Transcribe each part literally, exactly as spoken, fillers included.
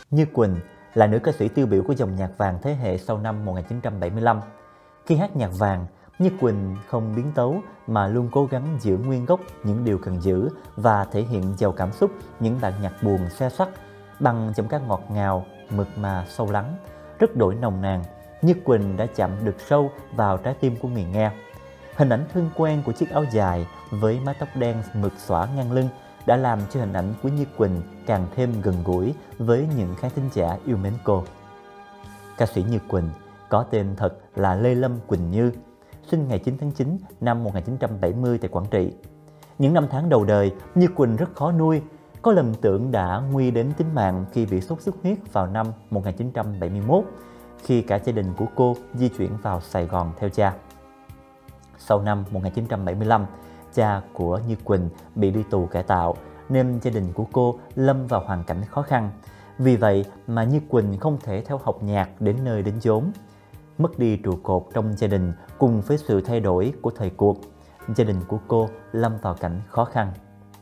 Như Quỳnh là nữ ca sĩ tiêu biểu của dòng nhạc vàng thế hệ sau năm một nghìn chín trăm bảy mươi lăm. Khi hát nhạc vàng, Như Quỳnh không biến tấu mà luôn cố gắng giữ nguyên gốc những điều cần giữ và thể hiện giàu cảm xúc những bản nhạc buồn xe sắt bằng giọng ca ngọt ngào, mượt mà sâu lắng, rất đổi nồng nàn. Như Quỳnh đã chạm được sâu vào trái tim của người nghe. Hình ảnh thân quen của chiếc áo dài với mái tóc đen mượt xõa ngang lưng đã làm cho hình ảnh của Như Quỳnh càng thêm gần gũi với những khán thính giả yêu mến cô. Ca sĩ Như Quỳnh có tên thật là Lê Lâm Quỳnh Như, sinh ngày chín tháng chín năm một nghìn chín trăm bảy mươi tại Quảng Trị. Những năm tháng đầu đời, Như Quỳnh rất khó nuôi, có lầm tưởng đã nguy đến tính mạng khi bị sốt xuất huyết vào năm một nghìn chín trăm bảy mươi mốt, khi cả gia đình của cô di chuyển vào Sài Gòn theo cha. Sau năm một nghìn chín trăm bảy mươi lăm, cha của Như Quỳnh bị đi tù cải tạo nên gia đình của cô lâm vào hoàn cảnh khó khăn. Vì vậy mà Như Quỳnh không thể theo học nhạc đến nơi đến chốn. Mất đi trụ cột trong gia đình cùng với sự thay đổi của thời cuộc, gia đình của cô lâm vào cảnh khó khăn.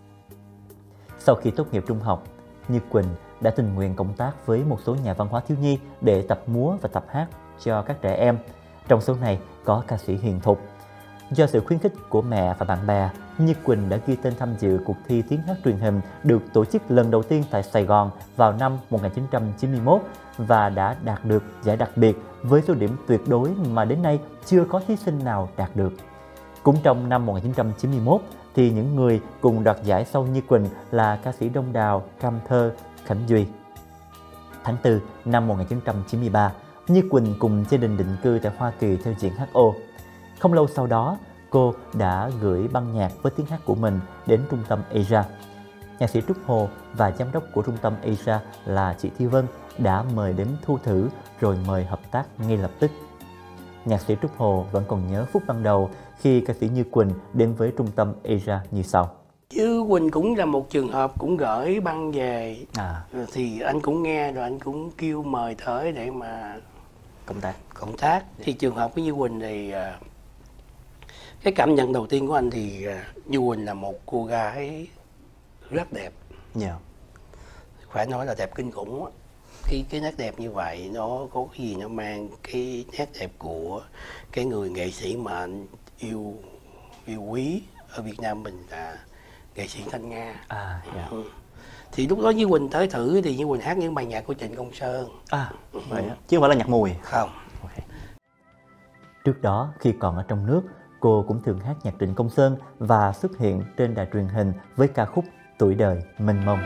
Sau khi tốt nghiệp trung học, Như Quỳnh đã tình nguyện cộng tác với một số nhà văn hóa thiếu nhi để tập múa và tập hát cho các trẻ em. Trong số này có ca sĩ Hiền Thục. Do sự khuyến khích của mẹ và bạn bè, Như Quỳnh đã ghi tên tham dự cuộc thi tiếng hát truyền hình được tổ chức lần đầu tiên tại Sài Gòn vào năm một nghìn chín trăm chín mươi mốt và đã đạt được giải đặc biệt với số điểm tuyệt đối mà đến nay chưa có thí sinh nào đạt được. Cũng trong năm một nghìn chín trăm chín mươi mốt thì những người cùng đoạt giải sau Như Quỳnh là ca sĩ Đông Đào, Cam Thơ, Khánh Duy. Tháng tư năm một nghìn chín trăm chín mươi ba, Như Quỳnh cùng gia đình định cư tại Hoa Kỳ theo diện hát ô. Không lâu sau đó, cô đã gửi băng nhạc với tiếng hát của mình đến trung tâm Asia. Nhạc sĩ Trúc Hồ và giám đốc của trung tâm Asia là chị Thi Vân đã mời đến thu thử rồi mời hợp tác ngay lập tức. Nhạc sĩ Trúc Hồ vẫn còn nhớ phút ban đầu khi ca sĩ Như Quỳnh đến với trung tâm Asia như sau. Như Quỳnh cũng là một trường hợp cũng gửi băng về, À. thì anh cũng nghe rồi anh cũng kêu mời tới để mà Cộng tác. Cộng tác. Thì trường hợp của Như Quỳnh thì cái cảm nhận đầu tiên của anh thì Như Quỳnh là một cô gái rất đẹp. Yeah. Phải nói là đẹp kinh khủng á. Cái, cái nét đẹp như vậy nó có cái gì nó mang cái nét đẹp của cái người nghệ sĩ mà anh yêu yêu quý ở Việt Nam mình là nghệ sĩ Thanh Nga. À, yeah. Ừ. Thì lúc đó Như Quỳnh tới thử thì Như Quỳnh hát những bài nhạc của Trịnh Công Sơn. À, vậy ừ. Chứ không phải là nhạc mùi. Không. Okay. Trước đó khi còn ở trong nước, cô cũng thường hát nhạc Trịnh Công Sơn và xuất hiện trên đài truyền hình với ca khúc Tuổi Đời Mênh Mông.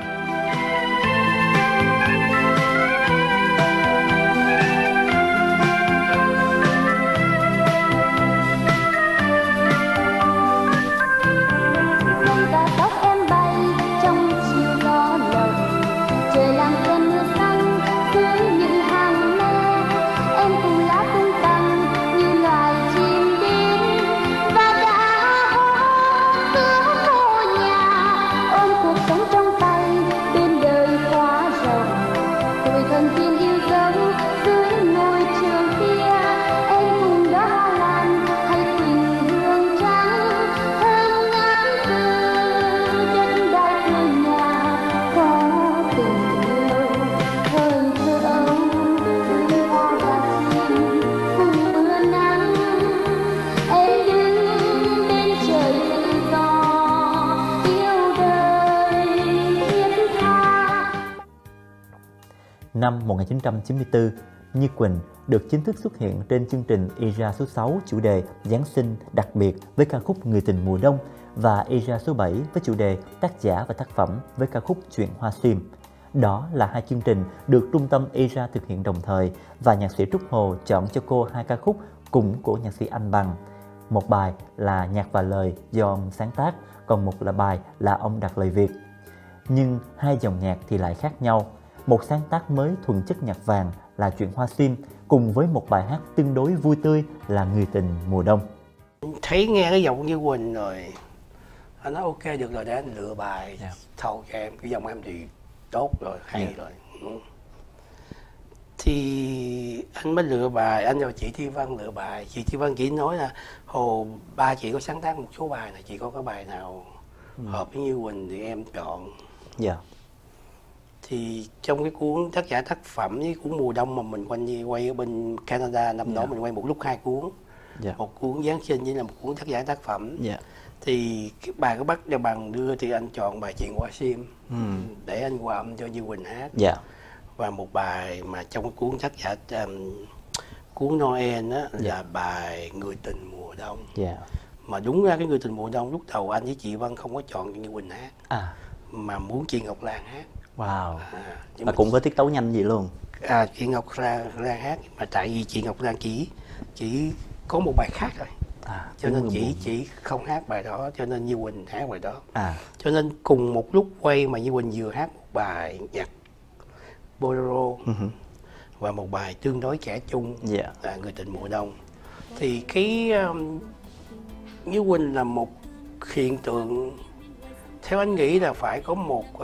Năm một nghìn chín trăm chín mươi tư, Như Quỳnh được chính thức xuất hiện trên chương trình Asia số sáu chủ đề Giáng sinh đặc biệt với ca khúc Người tình mùa đông và Asia số bảy với chủ đề Tác giả và tác phẩm với ca khúc Chuyện Hoa Sim. Đó là hai chương trình được trung tâm Asia thực hiện đồng thời và nhạc sĩ Trúc Hồ chọn cho cô hai ca khúc cùng của nhạc sĩ Anh Bằng. Một bài là nhạc và lời do ông sáng tác, còn một là bài là ông đặt lời Việt. Nhưng hai dòng nhạc thì lại khác nhau. Một sáng tác mới thuần chất nhạc vàng là Chuyện Hoa Sim cùng với một bài hát tương đối vui tươi là Người tình mùa đông. Thấy nghe cái giọng Như Quỳnh rồi anh nói ok được rồi, để anh lựa bài yeah. thâu cho em. Cái giọng em thì tốt rồi, hay yeah. rồi. Ừ. Thì anh mới lựa bài, anh và chị Thi Vân lựa bài. Chị Thi Vân chỉ nói là Hồ ba chị có sáng tác một số bài này, chị có cái bài nào ừ. hợp với Như Quỳnh thì em chọn. Dạ. Yeah. Thì trong cái cuốn tác giả tác phẩm với cuốn Mùa Đông mà mình quay quay ở bên Canada năm yeah. đó mình quay một lúc hai cuốn, yeah. một cuốn Giáng sinh với là một cuốn tác giả tác phẩm. Yeah. Thì cái bài có bắt cho bằng đưa thì anh chọn bài Chuyện Qua Sim mm. để anh hòa âm cho Như Quỳnh hát. Yeah. Và một bài mà trong cái cuốn tác giả um, cuốn Noel á yeah. là bài Người Tình Mùa Đông. Yeah. Mà đúng ra cái Người Tình Mùa Đông lúc đầu anh với chị Vân không có chọn cho Như Quỳnh hát, à. mà muốn chị Ngọc Lan hát. Wow. À, và cũng với tiết tấu nhanh gì luôn. À, chị Ngọc Lan hát, mà tại vì chị Ngọc Lan chỉ chỉ có một bài khác rồi. À, cho nên chị buồn. Chỉ không hát bài đó, cho nên Như Quỳnh hát bài đó. À. Cho nên cùng một lúc quay mà Như Quỳnh vừa hát một bài nhạc bolero uh-huh. và một bài tương đối trẻ trung yeah. là Người Tình Mùa Đông. Thì cái um, Như Quỳnh là một hiện tượng, theo anh nghĩ là phải có một uh,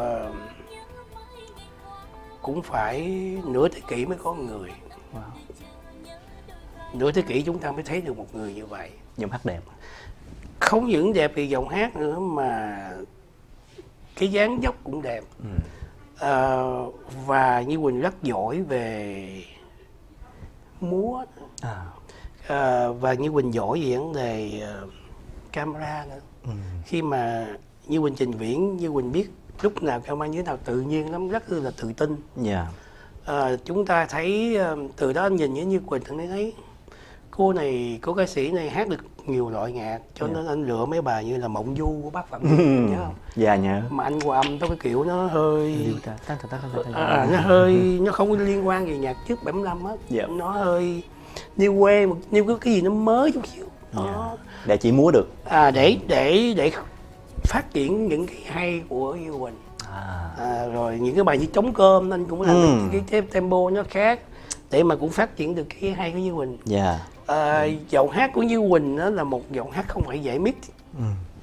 cũng phải nửa thế kỷ mới có người. Wow. Nửa thế kỷ chúng ta mới thấy được một người như vậy. Giọng hát đẹp. Không những đẹp vì giọng hát nữa mà cái dáng dốc cũng đẹp. Ừ. À, và Như Quỳnh rất giỏi về múa. À. À, và Như Quỳnh giỏi về vấn đề uh, camera nữa. Ừ. Khi mà Như Quỳnh trình diễn, Như Quỳnh biết lúc nào camera như thế nào, tự nhiên lắm, rất là tự tin. Yeah. À, chúng ta thấy uh, từ đó anh nhìn với Như Quỳnh anh thấy cô này, cô ca sĩ này hát được nhiều loại nhạc, cho yeah. nên anh lựa mấy bài như là Mộng Du của bác Phạm Duy, nhớ không? Dạ nhớ. Mà anh hòa âm tới cái kiểu nó hơi, à, nó hơi, nó không có liên quan gì nhạc trước bảy mươi lăm hết, yeah. nó hơi new wave, new cái cái gì nó mới chút xíu. Yeah. Để chỉ múa được. À, để để để phát triển những cái hay của Như Quỳnh. À. À, rồi những cái bài như Trống Cơm anh cũng làm ừ. cái, cái tempo nó khác để mà cũng phát triển được cái hay của Như Quỳnh. Yeah. À, ừ. Giọng hát của Như Quỳnh đó là một giọng hát không phải dễ mix. Ừ.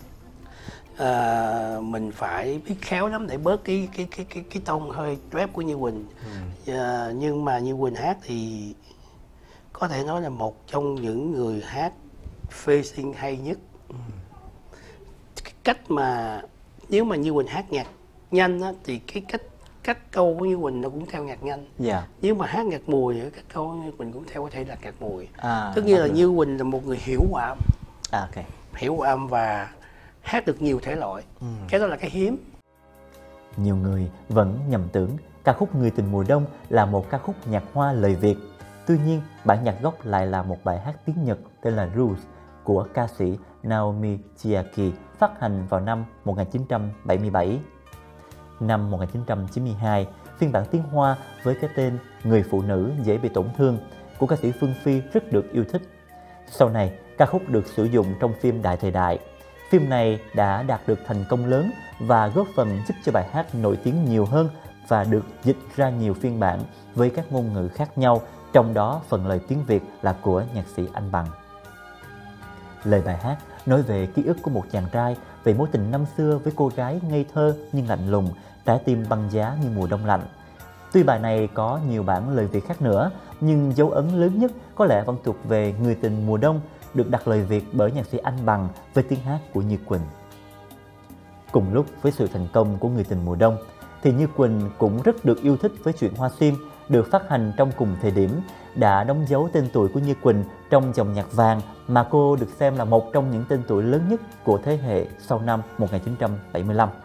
À, mình phải biết khéo lắm để bớt cái cái cái cái cái tông hơi rap của Như Quỳnh. Ừ. À, nhưng mà Như Quỳnh hát thì có thể nói là một trong những người hát facing hay nhất. Ừ. Cái cách mà nếu mà Như Quỳnh hát nhạc nhanh á, thì cái cách các câu của Như Quỳnh nó cũng theo nhạc nhanh. Yeah. Nếu mà hát nhạc mùi các câu của Như Quỳnh cũng theo có thể là nhạc mùi. À, tất nhiên là được. Như Quỳnh là một người hiểu hòa âm. À, okay. Hiểu hòa âm và hát được nhiều thể loại. Ừ. Cái đó là cái hiếm. Nhiều người vẫn nhầm tưởng ca khúc Người Tình Mùa Đông là một ca khúc nhạc hoa lời Việt. Tuy nhiên, bản nhạc gốc lại là một bài hát tiếng Nhật tên là Rules của ca sĩ Naomi Chiaki, phát hành vào năm một nghìn chín trăm bảy mươi bảy. Năm một nghìn chín trăm chín mươi hai, phiên bản tiếng Hoa với cái tên Người Phụ Nữ Dễ Bị Tổn Thương của ca sĩ Phương Phi rất được yêu thích. Sau này, ca khúc được sử dụng trong phim Đại Thời Đại. Phim này đã đạt được thành công lớn và góp phần giúp cho bài hát nổi tiếng nhiều hơn và được dịch ra nhiều phiên bản với các ngôn ngữ khác nhau, trong đó phần lời tiếng Việt là của nhạc sĩ Anh Bằng. Lời bài hát nói về ký ức của một chàng trai về mối tình năm xưa với cô gái ngây thơ nhưng lạnh lùng, trái tim băng giá như mùa đông lạnh. Tuy bài này có nhiều bản lời Việt khác nữa, nhưng dấu ấn lớn nhất có lẽ vẫn thuộc về Người Tình Mùa Đông, được đặt lời Việt bởi nhạc sĩ Anh Bằng với tiếng hát của Như Quỳnh. Cùng lúc với sự thành công của Người Tình Mùa Đông, thì Như Quỳnh cũng rất được yêu thích với Chuyện Hoa Sim, được phát hành trong cùng thời điểm, đã đóng dấu tên tuổi của Như Quỳnh trong dòng nhạc vàng mà cô được xem là một trong những tên tuổi lớn nhất của thế hệ sau năm một nghìn chín trăm bảy mươi lăm.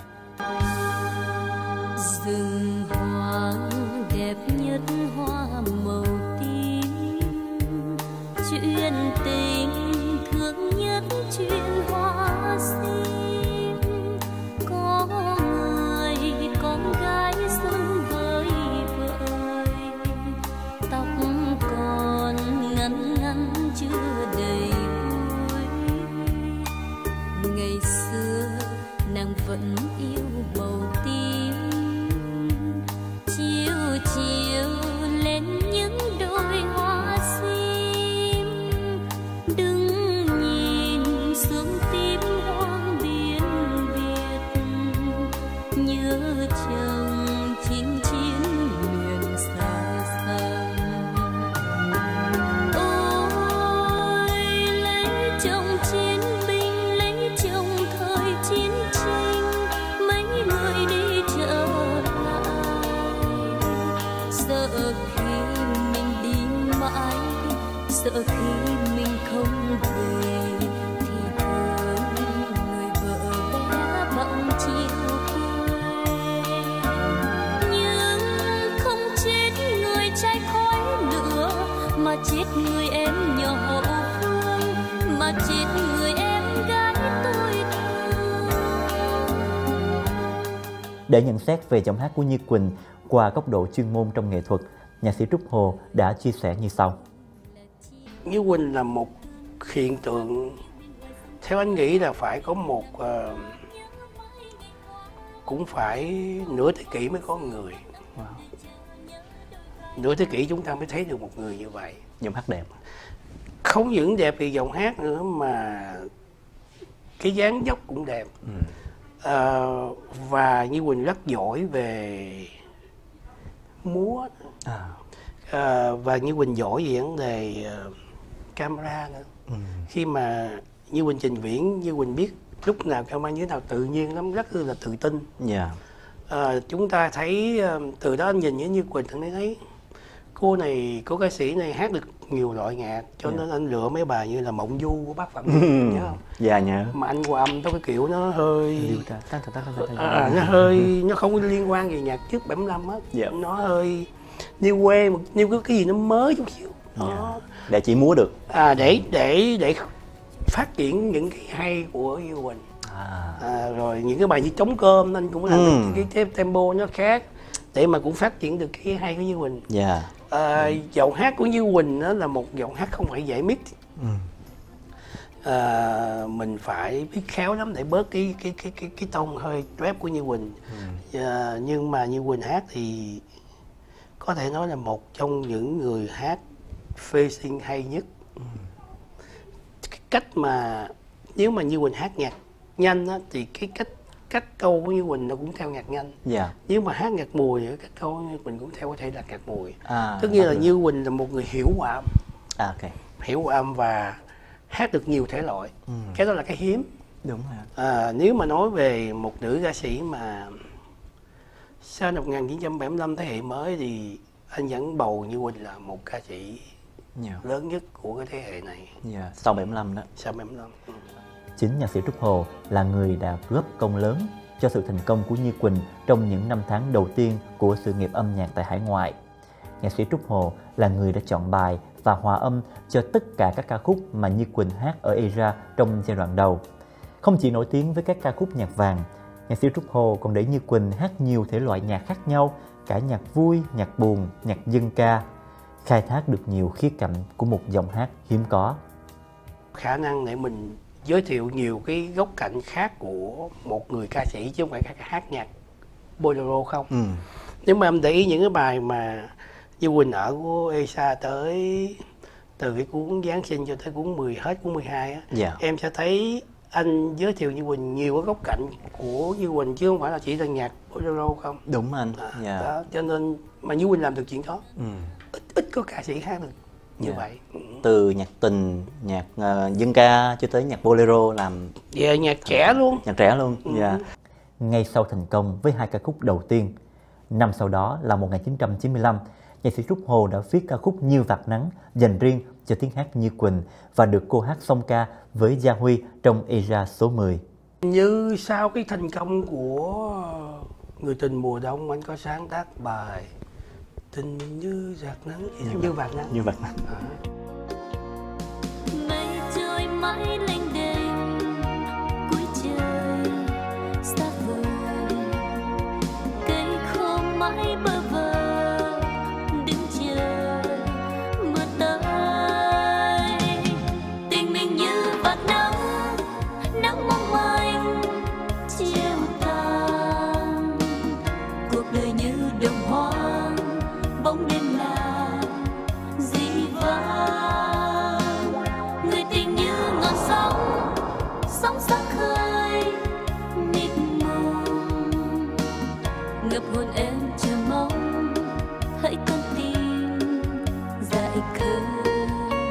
Rừng hoa đẹp nhất hoa màu tím, chuyện tình thương nhất chuyện hoa sim. Có người con gái xuân vơi vợi, tóc còn ngắn ngắn chưa đầy búi. Ngày xưa nàng vẫn yêu màu tím, Sợ khi mình đi mãi, sợ khi mình không về, thì thương người vợ bé bỏng chiều quê. Nhưng không chết người trai khói lửa, mà chết người em nhỏ hậu phương, mà chết người em gái tôi thương. Để nhận xét về giọng hát của Như Quỳnh qua góc độ chuyên môn trong nghệ thuật, nhạc sĩ Trúc Hồ đã chia sẻ như sau. Như Quỳnh là một hiện tượng, theo anh nghĩ là phải có một uh, cũng phải nửa thế kỷ mới có người. Wow. Nửa thế kỷ chúng ta mới thấy được một người như vậy. Giọng hát đẹp. Không những đẹp vì giọng hát nữa mà cái dáng dốc cũng đẹp. Ừ. Uh, và Như Quỳnh rất giỏi về múa. À. Uh, và Như Quỳnh giỏi về vấn đề uh, camera nữa. Ừ. Khi mà Như Quỳnh trình diễn, Như Quỳnh biết lúc nào camera như thế nào, tự nhiên lắm, rất là tự tin. Yeah. Uh, chúng ta thấy uh, từ đó anh nhìn với Như Quỳnh anh thấy cô này, cô ca sĩ này hát được nhiều loại nhạc, cho Yeah. nên anh lựa mấy bài như là Mộng Du của bác Phạm Duy, nhớ không? Dạ nhớ. Mà anh hòa âm đó cái kiểu nó hơi Tắt, tắt, tắt, tắt, tắt. à, nó hơi nó không có liên quan gì nhạc trước bảy mươi lăm hết. Dạ. Nó hơi new quê, new cái cái gì nó mới chút xíu. Đó. Yeah. Để chị múa được. À, để để để phát triển những cái hay của Như Quỳnh. À. À, rồi những cái bài như Trống Cơm anh cũng làm Ừ. cái, cái tempo nó khác để mà cũng phát triển được cái hay của Như Quỳnh. Dạ. À, giọng hát của Như Quỳnh đó là một giọng hát không phải dễ mix. Ừ. À, mình phải biết khéo lắm để bớt cái cái cái cái cái tông hơi rap của Như Quỳnh. Ừ. À, nhưng mà Như Quỳnh hát thì có thể nói là một trong những người hát phrasing hay nhất. Ừ. Cái cách mà nếu mà Như Quỳnh hát nhạc nhanh á, thì cái cách cách câu của Như Quỳnh nó cũng theo nhạc nhanh. Dạ. Nếu mà hát nhạc mùi thì cách câu của Như Quỳnh cũng theo có thể là nhạc mùi. À, Tất nhiên là được. Như Quỳnh là một người hiểu hòa âm, À, ok. hiểu hòa âm và hát được nhiều thể loại. Ừ. Cái đó là cái hiếm. Đúng rồi. À, nếu mà nói về một nữ ca sĩ mà sau năm một nghìn chín trăm bảy mươi lăm thế hệ mới thì anh vẫn bầu Như Quỳnh là một ca sĩ Dạ. lớn nhất của cái thế hệ này Dạ. Sau bảy mươi lăm đó. sau bảy mươi lăm. Ừ. Chính nhạc sĩ Trúc Hồ là người đã góp công lớn cho sự thành công của Như Quỳnh trong những năm tháng đầu tiên của sự nghiệp âm nhạc tại hải ngoại. Nhạc sĩ Trúc Hồ là người đã chọn bài và hòa âm cho tất cả các ca khúc mà Như Quỳnh hát ở era trong giai đoạn đầu. Không chỉ nổi tiếng với các ca khúc nhạc vàng, nhạc sĩ Trúc Hồ còn để Như Quỳnh hát nhiều thể loại nhạc khác nhau, cả nhạc vui, nhạc buồn, nhạc dân ca, khai thác được nhiều khía cạnh của một giọng hát hiếm có. Khả năng để mình giới thiệu nhiều cái góc cạnh khác của một người ca sĩ chứ không phải hát nhạc bolero không. Ừ. Nếu mà em để ý những cái bài mà Như Quỳnh ở của Esa tới từ cái cuốn Giáng sinh cho tới cuốn mười hết cuốn mười hai á, Dạ. em sẽ thấy anh giới thiệu Như Quỳnh nhiều cái góc cạnh của Như Quỳnh chứ không phải là chỉ là nhạc bolero không. Đúng anh. À, Dạ. đó, cho nên mà Như Quỳnh làm được chuyện đó. Ừ. Ít ít có ca sĩ hát được như Dạ. vậy. Ừ. Từ nhạc tình, nhạc uh, dân ca cho tới nhạc bolero, làm Về nhạc trẻ luôn. nhạc trẻ luôn. Ừ. Dạ. Ngay sau thành công với hai ca khúc đầu tiên, năm sau đó là một nghìn chín trăm chín mươi lăm, nhạc sĩ Trúc Hồ đã viết ca khúc Như Vạt Nắng dành riêng cho tiếng hát Như Quỳnh và được cô hát song ca với Gia Huy trong era số mười. Như sau cái thành công của Người tình mùa đông, anh có sáng tác bài Tình như giọt nắng, như vạt nắng. Như Vạt Nắng. À. Mây trôi mãi lênh đênh cuối trời xa vời, cây khô mãi bơ vơ đứng chờ mưa tới. Tình mình như vạt nắng, nắng mong manh chiều tàn, cuộc đời như đồng hoang, bóng đêm là dĩ vãng. Người tình như ngọn sóng, sóng xa khơi mịt mùng, ngập hồn em chờ mong hãy con tim dại khờ.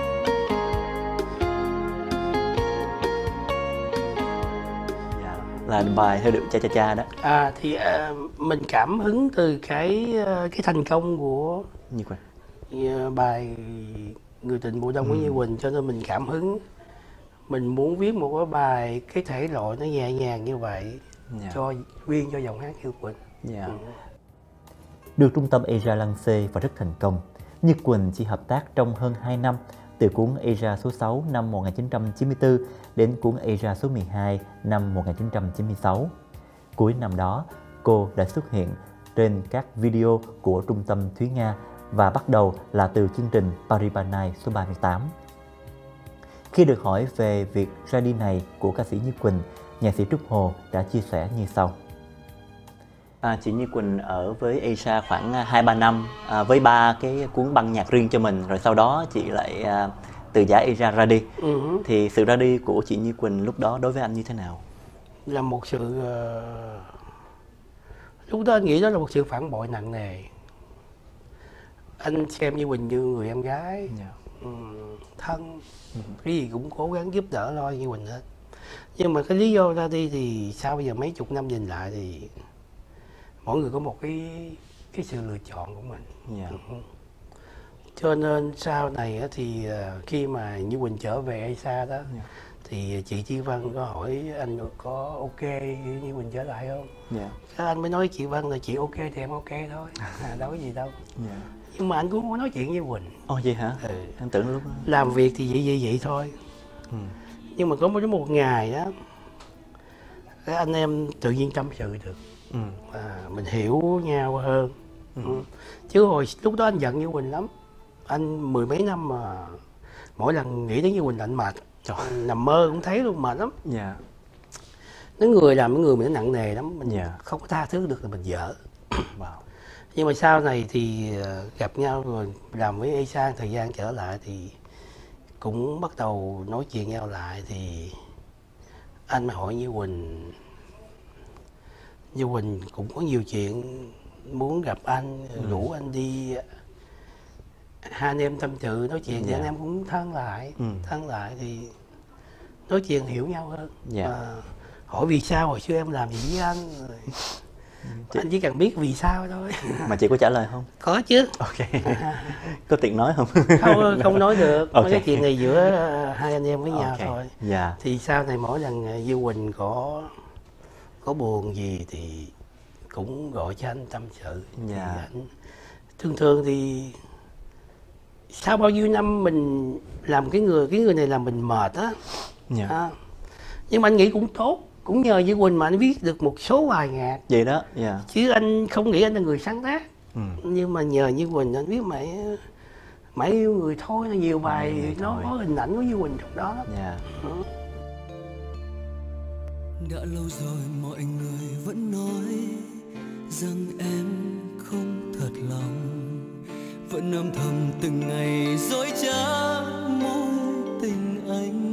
Là à, bài theo điệu cha cha cha đó? À thì à, mình cảm hứng từ cái cái thành công của Như Quỳnh. bài Người tình mùa đông của Ừ. Như Quỳnh, cho nên mình cảm hứng, mình muốn viết một cái bài cái thể loại nó nhẹ nhàng như vậy, Dạ. cho riêng cho giọng hát Như Quỳnh. Dạ. Ừ. Được trung tâm Asia lăng xê và rất thành công, Như Quỳnh chỉ hợp tác trong hơn hai năm, từ cuốn Asia số sáu năm một nghìn chín trăm chín mươi tư đến cuốn Asia số mười hai năm một nghìn chín trăm chín mươi sáu. Cuối năm đó, cô đã xuất hiện trên các video của trung tâm Thúy Nga và bắt đầu là từ chương trình Paris by Night số ba mươi tám. Khi được hỏi về việc ra đi này của ca sĩ Như Quỳnh, nhạc sĩ Trúc Hồ đã chia sẻ như sau. À, chị Như Quỳnh ở với Asia khoảng hai ba năm à, với ba cái cuốn băng nhạc riêng cho mình, rồi sau đó chị lại à, từ giã Asia ra đi. Ừ. Thì sự ra đi của chị Như Quỳnh lúc đó đối với anh như thế nào? Là một sự uh... lúc đó anh nghĩ đó là một sự phản bội nặng nề. Anh xem Như Quỳnh như người em gái, Yeah. ừ, thân, ừ. cái gì cũng cố gắng giúp đỡ lo Như Quỳnh hết. Nhưng mà cái lý do ra đi thì sau bây giờ mấy chục năm nhìn lại thì mỗi người có một cái cái sự lựa chọn của mình. Yeah. Ừ. Cho nên sau này thì khi mà Như Quỳnh trở về Asia đó, yeah. thì chị Chi Văn có hỏi anh có ok Như Quỳnh trở lại không? Yeah. Cái anh mới nói với chị Văn là chị ok thì em ok thôi, à, đâu có gì đâu. Yeah. Nhưng mà anh cũng không có nói chuyện với Quỳnh. Ồ vậy hả? Ừ. Em tưởng lúc đó... làm việc thì vậy vậy vậy thôi. Ừ. Nhưng mà có một, một ngày đó, cái anh em tự nhiên tâm sự được. Ừ. À, mình hiểu nhau hơn. Ừ. Ừ. Chứ hồi lúc đó anh giận Như Quỳnh lắm. Anh mười mấy năm mà mỗi lần nghĩ đến Như Quỳnh là anh mệt. Trời. Nằm mơ cũng thấy luôn, mệt lắm. Yeah. Cái người làm cái người mình nó nặng nề lắm, mình Yeah. không có tha thứ được là mình dở. Wow. Nhưng mà sau này thì gặp nhau rồi làm với Asia thời gian trở lại thì cũng bắt đầu nói chuyện nhau lại, thì anh mới hỏi Như Quỳnh, Như Quỳnh cũng có nhiều chuyện muốn gặp anh, ừ. rủ anh đi, hai anh em tâm sự nói chuyện, thì yeah. anh em cũng thân lại, ừ. thân lại thì nói chuyện hiểu nhau hơn. Yeah. À, hỏi vì sao hồi xưa em làm gì với anh, rồi chị... anh chỉ cần biết vì sao thôi. Mà chị có trả lời không? Có chứ. Ok. Có tiện nói không? Không, không nói được. Okay. Mấy cái chuyện này giữa hai anh em với nhau okay. thôi. Yeah. Thì sau này mỗi lần Như Quỳnh có có buồn gì thì cũng gọi cho anh tâm sự. Yeah. Anh... thường thường thì sau bao nhiêu năm mình làm cái người cái người này làm mình mệt á. Yeah. À, nhưng mà anh nghĩ cũng tốt. Cũng nhờ Như Quỳnh mà anh viết được một số bài nhạc. Vậy đó, yeah. Chứ anh không nghĩ anh là người sáng tác. Ừ. Nhưng mà nhờ Như Quỳnh anh viết mãi mãi yêu người thôi, nhiều bài ừ, nó thôi. Có hình ảnh của Như Quỳnh trong đó. Yeah. Ừ. Đã lâu rồi mọi người vẫn nói rằng em không thật lòng, vẫn âm thầm từng ngày dối trá mối tình anh.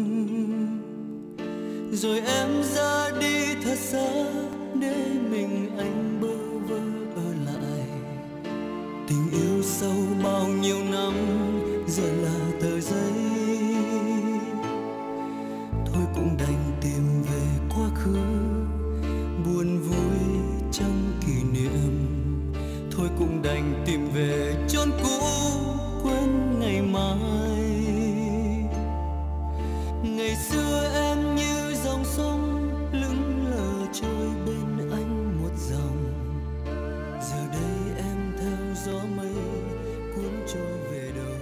Rồi em ra đi thật xa để mình anh bơ vơ ở lại. Tình yêu sâu bao nhiêu năm giờ là tờ giấy, thôi cũng đành tìm về quá khứ, buồn vui trong kỷ niệm. Thôi cũng đành tìm về chốn cũ, quên ngày mai. Ngày xưa em như dòng sông lững lờ trôi bên anh một dòng, giờ đây em theo gió mây cuốn trôi về đâu.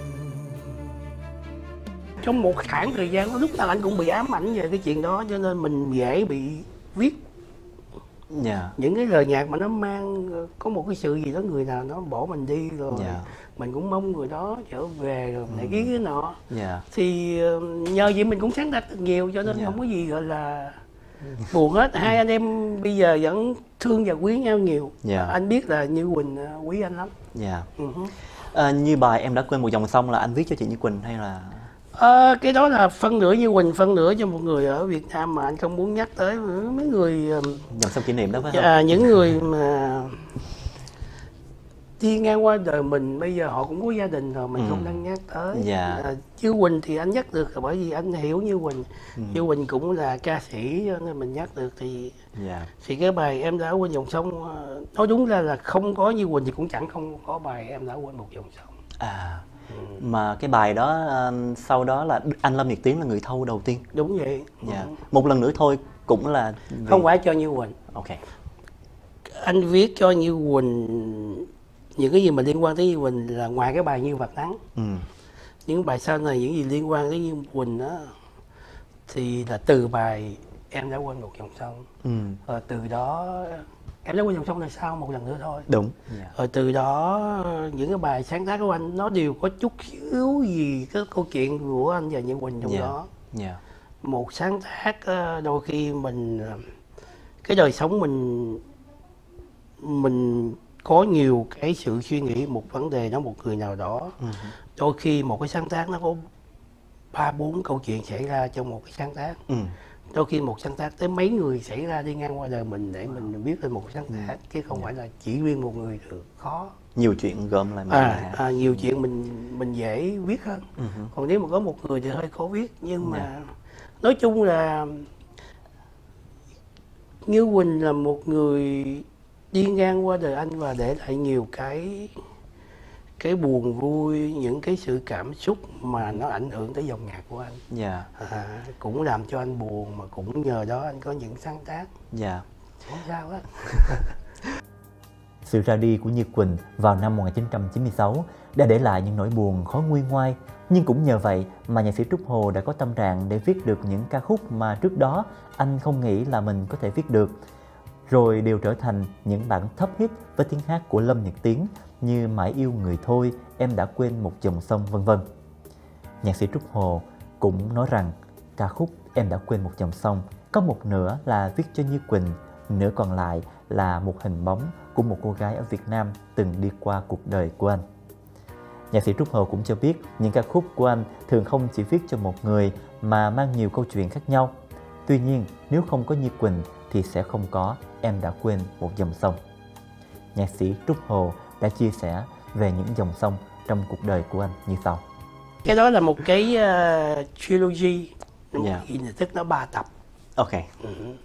Trong một khoảng thời gian lúc nào anh cũng bị ám ảnh về cái chuyện đó, cho nên mình dễ bị viết yeah. những cái lời nhạc mà nó mang có một cái sự gì đó, người nào nó bỏ mình đi rồi yeah. mình cũng mong người đó trở về rồi này ừ. cái cái nọ yeah. thì nhờ vậy mình cũng sáng tác được nhiều, cho nên yeah. không có gì gọi là buồn hết. Hai anh em bây giờ vẫn thương và quý nhau nhiều. Yeah. Anh biết là Như Quỳnh quý anh lắm. Yeah. Uh-huh. À, như bài Em Đã Quên Một Dòng Sông là anh viết cho chị Như Quỳnh hay là? À, cái đó là phân nửa Như Quỳnh, phân nửa cho một người ở Việt Nam mà anh không muốn nhắc tới, mấy người dòng sông kỷ niệm đó phải không? À, những người mà đi ngang qua đời mình, bây giờ họ cũng có gia đình rồi, mình Ừ. không đang nhắc tới. Dạ. À, chứ Quỳnh thì anh nhắc được là bởi vì anh hiểu Như Quỳnh. Ừ. Như Quỳnh cũng là ca sĩ cho nên mình nhắc được. Thì Dạ. thì cái bài Em Đã Quên Dòng Sông, ờ, nói đúng ra là không có Như Quỳnh thì cũng chẳng không có bài Em Đã Quên Một Dòng Sông. À, mà cái bài đó um, sau đó là anh Lâm Nhật Tiến là người thâu đầu tiên. Đúng vậy. Dạ. Ừ. Một lần nữa thôi cũng là vì... Không phải cho Như Quỳnh. Ok. Anh viết cho Như Quỳnh những cái gì mà liên quan tới Như Quỳnh là ngoài cái bài Như Vật Nắng, Ừ. những bài sau này những gì liên quan tới Như Quỳnh đó thì là từ bài Em Đã Quên Một Dòng Sông. Ừ. Rồi từ đó Em Đã Quên Dòng Sông là sau một lần nữa thôi. Đúng. Dạ. Rồi từ đó những cái bài sáng tác của anh nó đều có chút xíu gì cái câu chuyện của anh và Như Quỳnh trong Dạ. đó. Dạ. Một sáng tác ờ, đôi khi mình ờ, cái đời sống mình mình có nhiều cái sự suy nghĩ một vấn đề đó một người nào đó. Ừ. Đôi khi một cái sáng tác nó có ba bốn câu chuyện xảy ra trong một cái sáng tác. Ừ. Đôi khi một sáng tác tới mấy người xảy ra đi ngang qua đời mình để mình viết lên một sáng tác, chứ không phải là chỉ riêng một người được, khó. Nhiều chuyện gom lại mà. À, à, nhiều chuyện mình mình dễ viết hơn. Ừ. Còn nếu mà có một người thì hơi khó viết. Nhưng mà Dạ. nói chung là Như Quỳnh là một người đi ngang qua đời anh và để lại nhiều cái cái buồn vui, những cái sự cảm xúc mà nó ảnh hưởng tới dòng nhạc của anh. Dạ. À, cũng làm cho anh buồn mà cũng nhờ đó anh có những sáng tác. Dạ. Không sao á. Sự ra đi của Như Quỳnh vào năm một nghìn chín trăm chín mươi sáu đã để lại những nỗi buồn khó nguôi ngoai, nhưng cũng nhờ vậy mà nhạc sĩ Trúc Hồ đã có tâm trạng để viết được những ca khúc mà trước đó anh không nghĩ là mình có thể viết được, rồi đều trở thành những bản top hit với tiếng hát của Lâm Nhật Tiến như Mãi Yêu Người Thôi, Em Đã Quên Một Dòng Sông, vân vân. Nhạc sĩ Trúc Hồ cũng nói rằng ca khúc Em Đã Quên Một Dòng Sông có một nửa là viết cho Như Quỳnh, nửa còn lại là một hình bóng của một cô gái ở Việt Nam từng đi qua cuộc đời của anh. Nhạc sĩ Trúc Hồ cũng cho biết những ca khúc của anh thường không chỉ viết cho một người mà mang nhiều câu chuyện khác nhau. Tuy nhiên, nếu không có Như Quỳnh thì sẽ không có Em Đã Quên Một Dòng Sông. Nhạc sĩ Trúc Hồ đã chia sẻ về những dòng sông trong cuộc đời của anh như sau. Cái đó là một cái uh, trilogy, Dạ. tức nó ba tập. Ok. Ừ.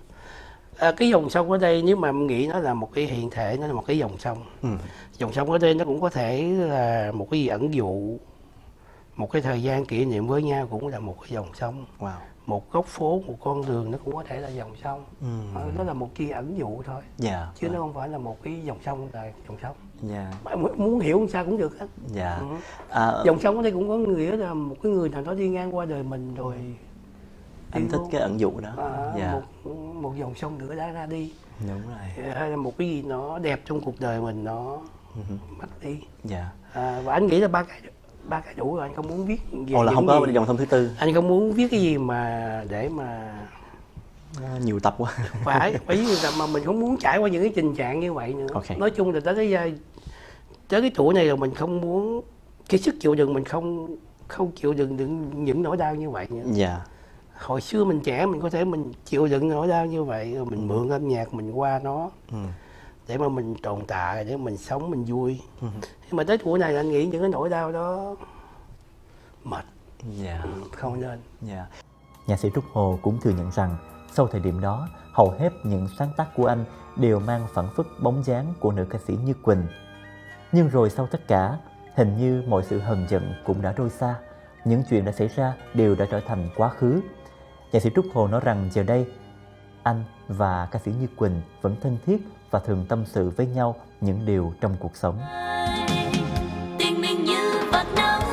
À, cái dòng sông ở đây nếu mà em nghĩ nó là một cái hiện thể, nó là một cái dòng sông. Ừ. Dòng sông ở đây nó cũng có thể là một cái gì ẩn dụ, một cái thời gian kỷ niệm với nhau cũng là một cái dòng sông. Wow. Một góc phố, một con đường nó cũng có thể là dòng sông. Ừ. Ờ, nó là một cái ẩn dụ thôi, Dạ. chứ nó không phải là một cái dòng sông là dòng sông. Dạ. Mà mu- muốn hiểu làm sao cũng được hết. Dạ. Ừ. À, Dòng sông ở đây cũng có nghĩa là một cái người nào đó đi ngang qua đời mình rồi anh đi thích vô. cái ẩn dụ đó. À, Dạ. một một dòng sông nữa đã ra đi, Đúng rồi. hay là một cái gì nó đẹp trong cuộc đời mình nó Ừ. mất đi. Dạ. À, và anh nghĩ là ba cái ba cái đủ rồi, anh không muốn viết về Ồ, là không những có gì. dòng sông thứ tư. Anh không muốn viết cái gì mà để mà À, nhiều tập quá. phải phải viết là mà mình không muốn trải qua những cái tình trạng như vậy nữa. Ok. Nói chung là tới cái giai tới cái tuổi này là mình không muốn cái sức chịu đựng, mình không không chịu đựng đựng những nỗi đau như vậy nữa. Dạ. Hồi xưa mình trẻ mình có thể mình chịu đựng nỗi đau như vậy rồi mình mượn âm nhạc mình qua nó Ừ. để mà mình tồn tại, để mình sống mình vui. Ừ. Nhưng mà tới tuổi này anh nghĩ những cái nỗi đau đó mệt, Dạ. không nên. Dạ. Nhạc sĩ Trúc Hồ cũng thừa nhận rằng sau thời điểm đó, hầu hết những sáng tác của anh đều mang phảng phất bóng dáng của nữ ca sĩ Như Quỳnh. Nhưng rồi sau tất cả, hình như mọi sự hờn giận cũng đã trôi xa. Những chuyện đã xảy ra đều đã trở thành quá khứ. Nhạc sĩ Trúc Hồ nói rằng giờ đây, anh và ca sĩ Như Quỳnh vẫn thân thiết và thường tâm sự với nhau những điều trong cuộc sống. Tình mình như vật nắng